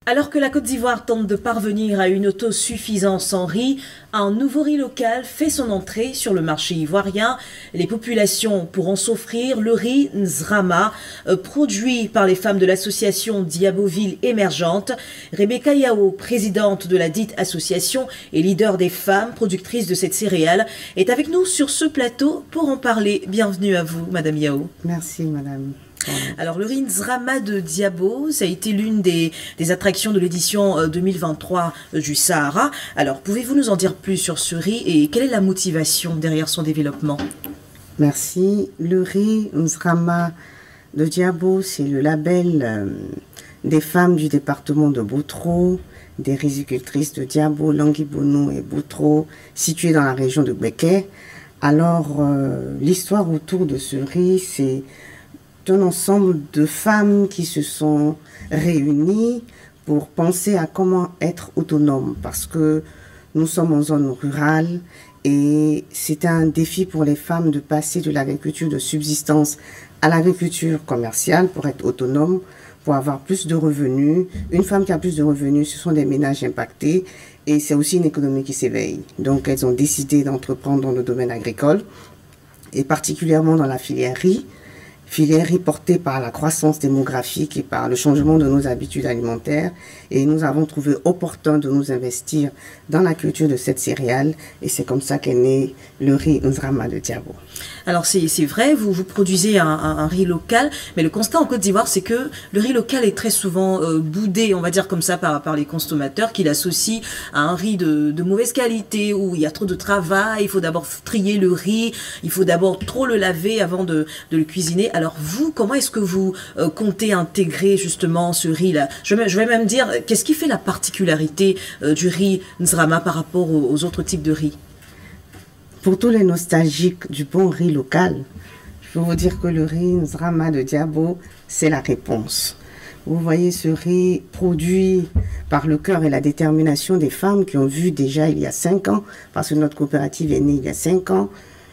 Alors que la Côte d'Ivoire tente de parvenir à une autosuffisance en riz, un nouveau riz local fait son entrée sur le marché ivoirien. Les populations pourront s'offrir le riz Nzrama, produit par les femmes de l'association Diaboville émergente. Rebecca Yao, présidente de la dite association et leader des femmes productrices de cette céréale, est avec nous sur ce plateau pour en parler. Bienvenue à vous, Madame Yao. Merci, Madame. Alors, le riz Nzrama de Diabo, ça a été l'une des attractions de l'édition 2023 du Sahara. Alors, pouvez-vous nous en dire plus sur ce riz et quelle est la motivation derrière son développement? Merci. Le riz Nzrama de Diabo, c'est le label des femmes du département de Boutro, des rizicultrices de Diabo, Languibono et Boutro, situées dans la région de Béké. Alors, l'histoire autour de ce riz, c'est un ensemble de femmes qui se sont réunies pour penser à comment être autonomes, parce que nous sommes en zone rurale et c'est un défi pour les femmes de passer de l'agriculture de subsistance à l'agriculture commerciale pour être autonome, pour avoir plus de revenus. Une femme qui a plus de revenus, ce sont des ménages impactés et c'est aussi une économie qui s'éveille. Donc elles ont décidé d'entreprendre dans le domaine agricole et particulièrement dans la filière riz portée par la croissance démographique et par le changement de nos habitudes alimentaires. Et nous avons trouvé opportun de nous investir dans la culture de cette céréale. Et c'est comme ça qu'est né le riz Nzrama de Diabo. Alors c'est vrai, vous produisez un riz local, mais le constat en Côte d'Ivoire, c'est que le riz local est très souvent boudé, on va dire comme ça, par les consommateurs, qui l'associent à un riz de mauvaise qualité, où il y a trop de travail, il faut d'abord trier le riz, il faut d'abord trop le laver avant de le cuisiner. Alors vous, comment est-ce que vous comptez intégrer justement ce riz-là? Je vais même dire, qu'est-ce qui fait la particularité du riz Nzrama par rapport aux autres types de riz? Pour tous les nostalgiques du bon riz local, je peux vous dire que le riz Nzrama de Diabo, c'est la réponse. Vous voyez ce riz produit par le cœur et la détermination des femmes qui ont vu déjà il y a 5 ans, parce que notre coopérative est née il y a 5 ans,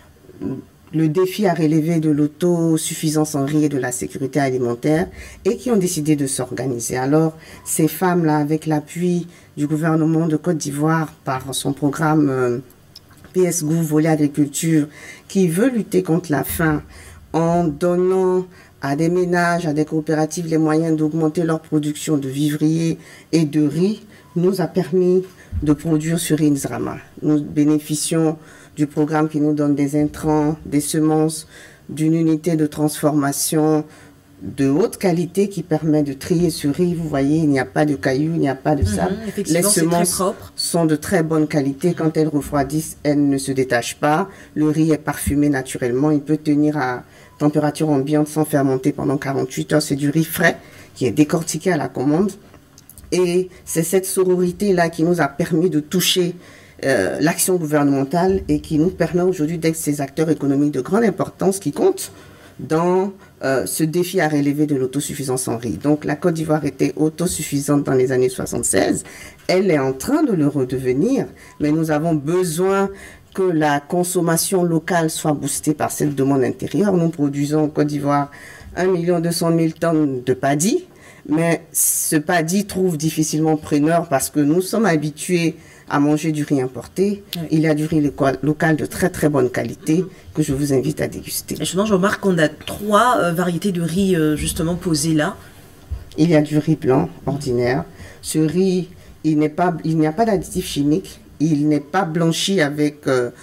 le défi à relever de l'autosuffisance en riz et de la sécurité alimentaire et qui ont décidé de s'organiser. Alors, ces femmes-là, avec l'appui du gouvernement de Côte d'Ivoire par son programme PSGO Volet Agriculture, qui veut lutter contre la faim en donnant à des ménages, à des coopératives les moyens d'augmenter leur production de vivriers et de riz, nous a permis de produire ce riz Nzrama. Nous bénéficions du programme qui nous donne des intrants, des semences, d'une unité de transformation de haute qualité qui permet de trier ce riz. Vous voyez, il n'y a pas de cailloux, il n'y a pas de sable. Les semences sont de très bonne qualité. Quand elles refroidissent, elles ne se détachent pas. Le riz est parfumé naturellement. Il peut tenir à température ambiante sans fermenter pendant 48 heures. C'est du riz frais qui est décortiqué à la commande. Et c'est cette sororité-là qui nous a permis de toucher l'action gouvernementale et qui nous permet aujourd'hui d'être ces acteurs économiques de grande importance qui comptent dans ce défi à relever de l'autosuffisance en riz. Donc la Côte d'Ivoire était autosuffisante dans les années 76. Elle est en train de le redevenir, mais nous avons besoin que la consommation locale soit boostée par cette demande intérieure. Nous produisons en Côte d'Ivoire 1 200 000 tonnes de paddy, mais ce paddy trouve difficilement preneur parce que nous sommes habitués à manger du riz importé. Oui. Il y a du riz local de très très bonne qualité que je vous invite à déguster. Et je remarque qu'on a 3 variétés de riz justement posées là. Il y a du riz blanc ordinaire. Ce riz, il n'y a pas d'additifs chimiques. Il n'est pas blanchi avec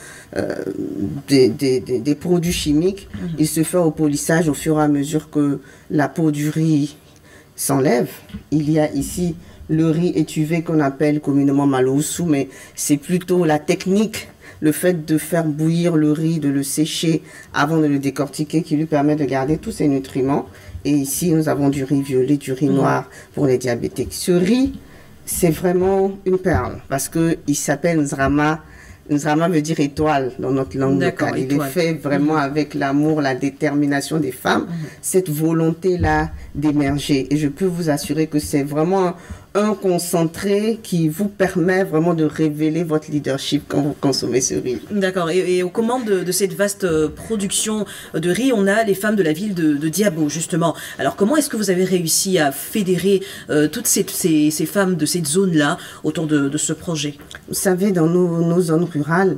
des produits chimiques. Il se fait au polissage au fur et à mesure que la peau du riz s'enlève. Il y a ici le riz étuvé qu'on appelle communément maloussou, mais c'est plutôt la technique, le fait de faire bouillir le riz, de le sécher avant de le décortiquer qui lui permet de garder tous ses nutriments. Et ici, nous avons du riz violet, du riz noir pour les diabétiques. Ce riz, c'est vraiment une perle parce qu'il s'appelle Nzrama. Nzrama veut dire étoile dans notre langue locale. Il est fait vraiment avec l'amour, la détermination des femmes, cette volonté-là d'émerger. Et je peux vous assurer que c'est vraiment un concentré qui vous permet vraiment de révéler votre leadership quand vous consommez ce riz. D'accord. Et aux commandes de cette vaste production de riz, on a les femmes de la ville de Diabo, justement. Alors, comment est-ce que vous avez réussi à fédérer toutes ces femmes de cette zone-là autour de ce projet? Vous savez, dans nos zones rurales,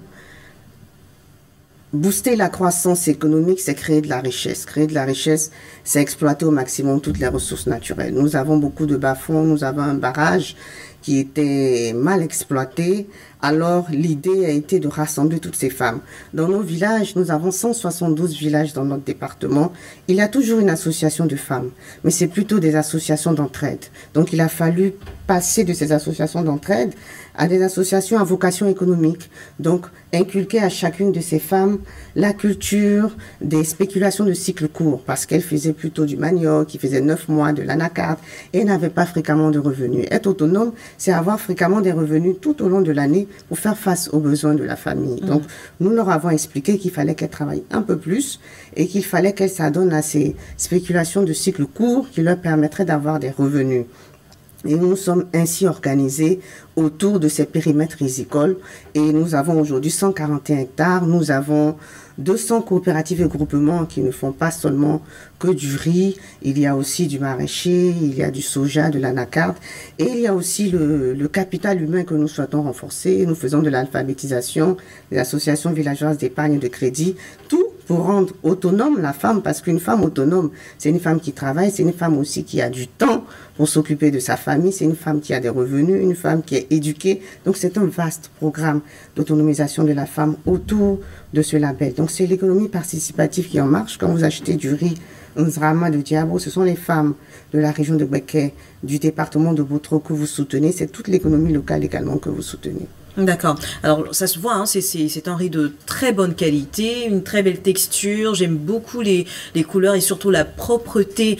booster la croissance économique, c'est créer de la richesse. Créer de la richesse, c'est exploiter au maximum toutes les ressources naturelles. Nous avons beaucoup de bas-fonds, nous avons un barrage qui était mal exploité. Alors, l'idée a été de rassembler toutes ces femmes. Dans nos villages, nous avons 172 villages dans notre département. Il y a toujours une association de femmes, mais c'est plutôt des associations d'entraide. Donc, il a fallu passer de ces associations d'entraide à des associations à vocation économique. Donc, inculquer à chacune de ces femmes la culture des spéculations de cycle court, parce qu'elles faisaient plutôt du manioc, qui faisait 9 mois, de l'anacarde, et n'avaient pas fréquemment de revenus. Être autonome, c'est avoir fréquemment des revenus tout au long de l'année pour faire face aux besoins de la famille. Donc, nous leur avons expliqué qu'il fallait qu'elles travaillent un peu plus et qu'il fallait qu'elles s'adonnent à ces spéculations de cycle court qui leur permettraient d'avoir des revenus. Et nous sommes ainsi organisés autour de ces périmètres rizicoles. Et nous avons aujourd'hui 141 hectares. Nous avons 200 coopératives et groupements qui ne font pas seulement que du riz. Il y a aussi du maraîcher, il y a du soja, de l'anacarde. Et il y a aussi le capital humain que nous souhaitons renforcer. Nous faisons de l'alphabétisation, des associations villageoises d'épargne et de crédit. Tout pour rendre autonome la femme, parce qu'une femme autonome, c'est une femme qui travaille, c'est une femme aussi qui a du temps pour s'occuper de sa famille, c'est une femme qui a des revenus, une femme qui est éduquée. Donc c'est un vaste programme d'autonomisation de la femme autour de ce label. Donc c'est l'économie participative qui en marche. Quand vous achetez du riz Nzrama de Diabo, ce sont les femmes de la région de Beké, du département de Botro que vous soutenez. C'est toute l'économie locale également que vous soutenez. D'accord. Alors ça se voit, hein, c'est un riz de très bonne qualité, une très belle texture. J'aime beaucoup les couleurs et surtout la propreté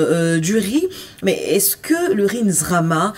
du riz. Mais est-ce que le riz Nzrama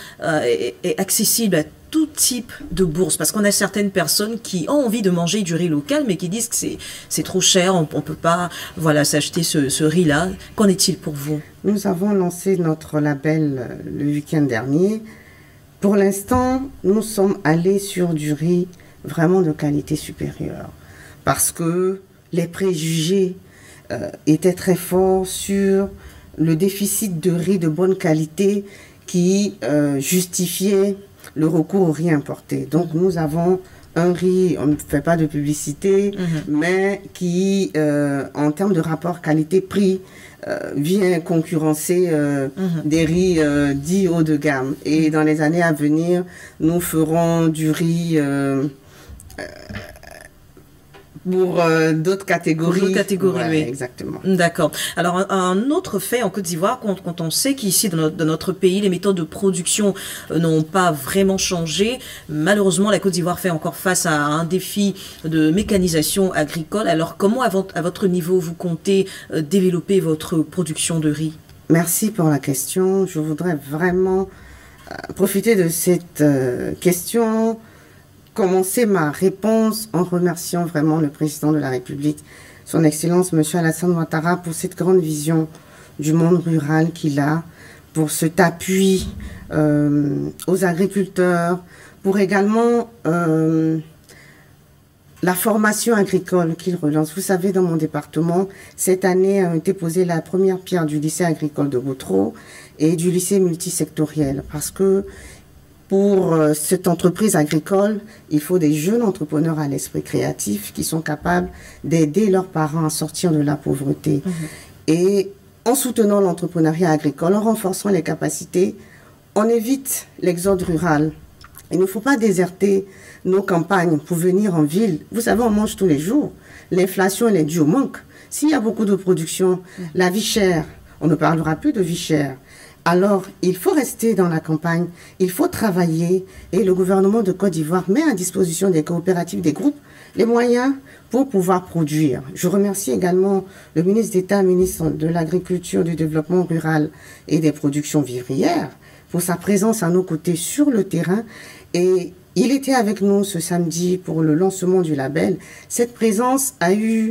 est accessible à tout type de bourse? Parce qu'on a certaines personnes qui ont envie de manger du riz local, mais qui disent que c'est trop cher, on peut pas s'acheter ce riz-là. Qu'en est-il pour vous? Nous avons lancé notre label le week-end dernier. Pour l'instant, nous sommes allés sur du riz vraiment de qualité supérieure parce que les préjugés étaient très forts sur le déficit de riz de bonne qualité qui justifiait le recours au riz importé. Donc nous avons un riz, on ne fait pas de publicité, mais qui, en termes de rapport qualité-prix, vient concurrencer des riz dits haut de gamme. Et dans les années à venir, nous ferons du riz pour d'autres catégories. D'autres catégories, ouais, oui. Exactement. D'accord. Alors, un autre fait en Côte d'Ivoire, quand on sait qu'ici, dans notre pays, les méthodes de production n'ont pas vraiment changé, malheureusement, la Côte d'Ivoire fait encore face à un défi de mécanisation agricole. Alors, comment, à votre niveau, vous comptez développer votre production de riz? Merci pour la question. Je voudrais vraiment profiter de cette question, commencer ma réponse en remerciant vraiment le président de la République, son Excellence M. Alassane Ouattara, pour cette grande vision du monde rural qu'il a, pour cet appui aux agriculteurs, pour également la formation agricole qu'il relance. Vous savez, dans mon département, cette année a été posée la première pierre du lycée agricole de Botro et du lycée multisectoriel, parce que pour cette entreprise agricole, il faut des jeunes entrepreneurs à l'esprit créatif qui sont capables d'aider leurs parents à sortir de la pauvreté. Et en soutenant l'entrepreneuriat agricole, en renforçant les capacités, on évite l'exode rural. Il ne faut pas déserter nos campagnes pour venir en ville. Vous savez, on mange tous les jours. L'inflation, elle est due au manque. S'il y a beaucoup de production, la vie chère, on ne parlera plus de vie chère. Alors, il faut rester dans la campagne, il faut travailler et le gouvernement de Côte d'Ivoire met à disposition des coopératives, des groupes, les moyens pour pouvoir produire. Je remercie également le ministre d'État, ministre de l'Agriculture, du Développement rural et des productions vivrières pour sa présence à nos côtés sur le terrain. Et il était avec nous ce samedi pour le lancement du label. Cette présence a eu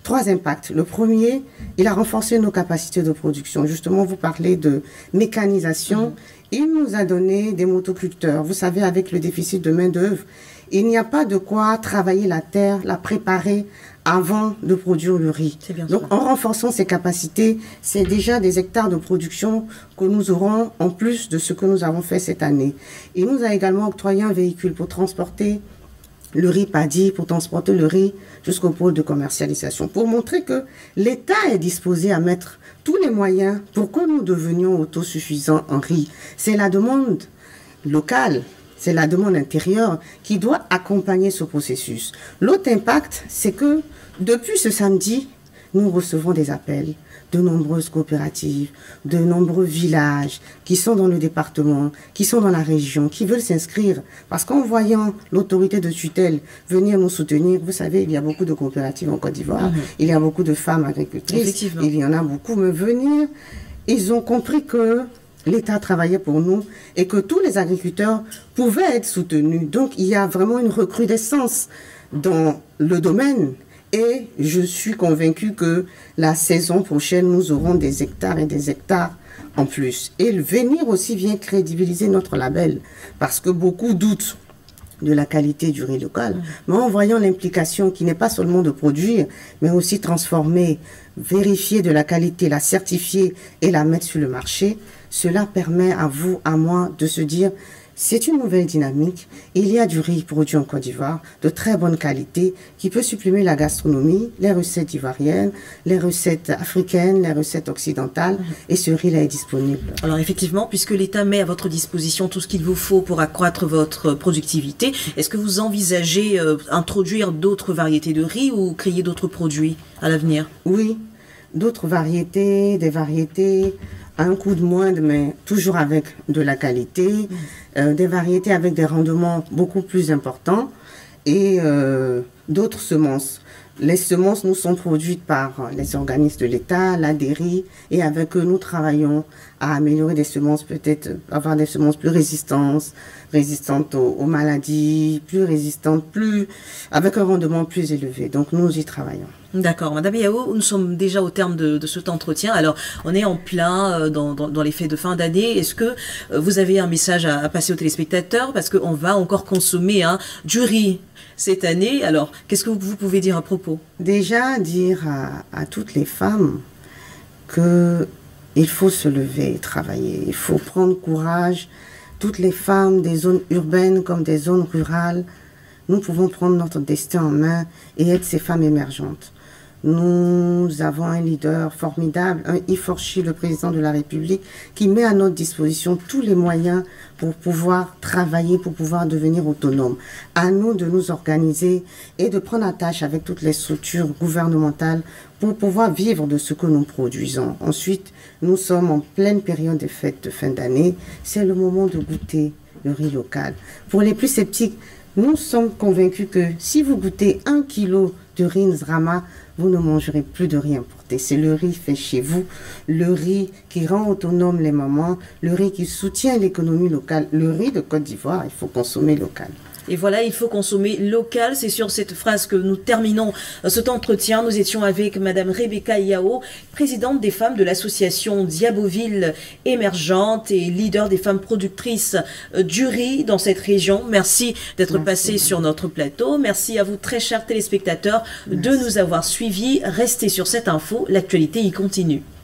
3 impacts. Le premier, il a renforcé nos capacités de production. Justement, vous parlez de mécanisation. Il nous a donné des motoculteurs. Vous savez, avec le déficit de main-d'œuvre, il n'y a pas de quoi travailler la terre, la préparer avant de produire le riz. Donc, en renforçant ces capacités, c'est déjà des hectares de production que nous aurons en plus de ce que nous avons fait cette année. Il nous a également octroyé un véhicule pour transporter le riz paddy, pour transporter le riz jusqu'au pôle de commercialisation, pour montrer que l'État est disposé à mettre tous les moyens pour que nous devenions autosuffisants en riz. C'est la demande locale, c'est la demande intérieure qui doit accompagner ce processus. L'autre impact, c'est que depuis ce samedi, nous recevons des appels de nombreuses coopératives, de nombreux villages qui sont dans le département, qui sont dans la région, qui veulent s'inscrire. Parce qu'en voyant l'autorité de tutelle venir nous soutenir, vous savez, il y a beaucoup de coopératives en Côte d'Ivoire, il y a beaucoup de femmes agricultrices, il y en a beaucoup, mais venir, ils ont compris que l'État travaillait pour nous et que tous les agriculteurs pouvaient être soutenus. Donc, il y a vraiment une recrudescence dans le domaine. Et je suis convaincue que la saison prochaine, nous aurons des hectares et des hectares en plus. Et le venir aussi vient crédibiliser notre label, parce que beaucoup doutent de la qualité du riz local. Mais en voyant l'implication qui n'est pas seulement de produire, mais aussi transformer, vérifier de la qualité, la certifier et la mettre sur le marché, cela permet à vous, à moi, de se dire: c'est une nouvelle dynamique. Il y a du riz produit en Côte d'Ivoire de très bonne qualité qui peut supprimer la gastronomie, les recettes ivoiriennes, les recettes africaines, les recettes occidentales. Et ce riz-là est disponible. Alors effectivement, puisque l'État met à votre disposition tout ce qu'il vous faut pour accroître votre productivité, est-ce que vous envisagez introduire d'autres variétés de riz ou créer d'autres produits à l'avenir? Oui, d'autres variétés, des variétés à un coût de moindre, mais toujours avec de la qualité, des variétés avec des rendements beaucoup plus importants et d'autres semences. Les semences nous sont produites par les organismes de l'État, l'ADERI, et avec eux, nous travaillons à améliorer des semences, peut-être avoir des semences plus résistantes aux maladies, plus résistantes, avec un rendement plus élevé. Donc, nous y travaillons. D'accord. Madame Yao, nous sommes déjà au terme de cet entretien. Alors, on est en plein dans les fêtes de fin d'année. Est-ce que vous avez un message à passer aux téléspectateurs? Parce qu'on va encore consommer du riz cette année. Alors, qu'est-ce que vous pouvez dire à propos? Déjà, dire à toutes les femmes qu'il faut se lever et travailler. Il faut prendre courage. Toutes les femmes des zones urbaines comme des zones rurales, nous pouvons prendre notre destin en main et être ces femmes émergentes. Nous avons un leader formidable, un Iforchi, le président de la République, qui met à notre disposition tous les moyens pour pouvoir travailler, pour pouvoir devenir autonome. À nous de nous organiser et de prendre attache avec toutes les structures gouvernementales pour pouvoir vivre de ce que nous produisons. Ensuite, nous sommes en pleine période des fêtes de fin d'année. C'est le moment de goûter le riz local. Pour les plus sceptiques, nous sommes convaincus que si vous goûtez 1 kilo de riz Nzrama, vous ne mangerez plus de riz importé. C'est le riz fait chez vous, le riz qui rend autonome les mamans, le riz qui soutient l'économie locale. Le riz de Côte d'Ivoire, il faut consommer local. Et voilà, il faut consommer local. C'est sur cette phrase que nous terminons cet entretien. Nous étions avec Madame Rebecca Yao, présidente des femmes de l'association Diaboville émergente et leader des femmes productrices du riz dans cette région. Merci d'être passée sur notre plateau. Merci à vous, très chers téléspectateurs, de nous avoir suivis. Restez sur cette info. L'actualité y continue.